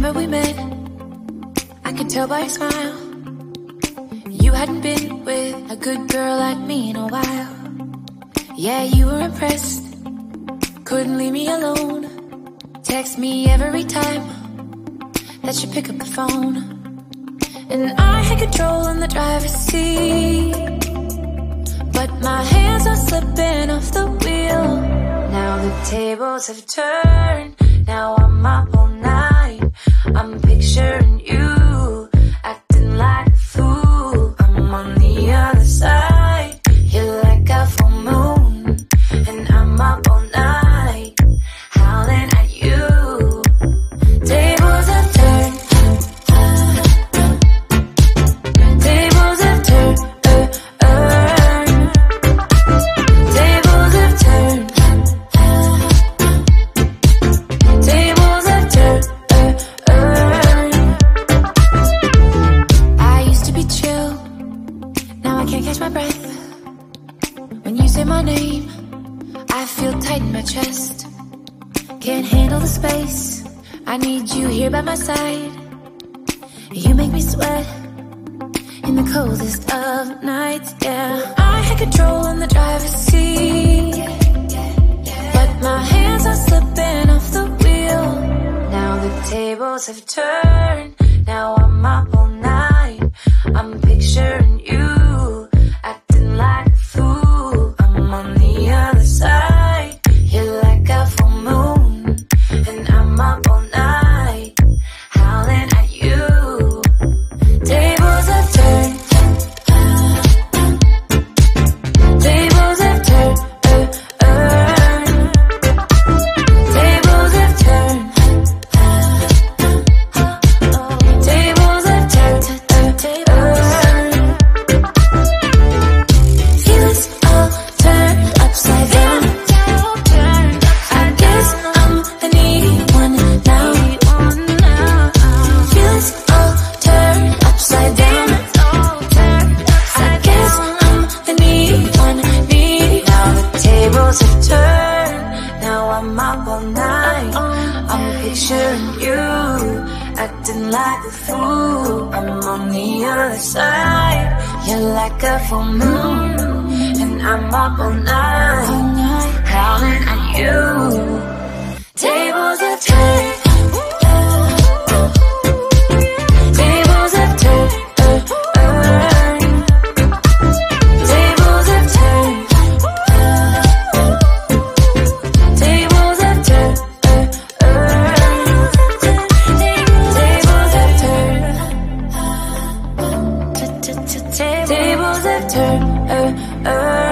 Remember we met, I could tell by your smile. You hadn't been with a good girl like me in a while. Yeah, you were impressed, couldn't leave me alone. Text me every time that you pick up the phone. And I had control in the driver's seat, but my hands are slipping off the wheel. Now the tables have turned, now I'm up all night. I'm picturing you, acting like a fool. I'm on the other side, you're like a full moon. And I'm up all night, howling at you. Tables have turned, tables have turned, tables have turned, tables have turned. I used to be chill, now I can't catch my breath. When you say my name, I feel tight in my chest. Can't handle the space, I need you here by my side. You make me sweat in the coldest of nights, yeah. I had control in the driver's seat, but my hands are slipping off the wheel. Now the tables have turned, now I'm up all night. I'm picturing you, acting like a fool. I'm on the other side, you're like a full moon. And I'm up all night, howling at you. Tables have turned, tables have turned, tables have turned, tables have turned, feelings all turned upside down. I guess I'm the needy one now. Feelings all turned upside down. I guess I'm the needy one, needy. Now the tables have turned, now I'm up all night. I'm picturing you, acting like a fool. I'm on the other side, you're like a full moon. And I'm up all night, howling at you. Tables have turned, tables have turned, tables have turned, tables have turned, tables have turned, tables have turned.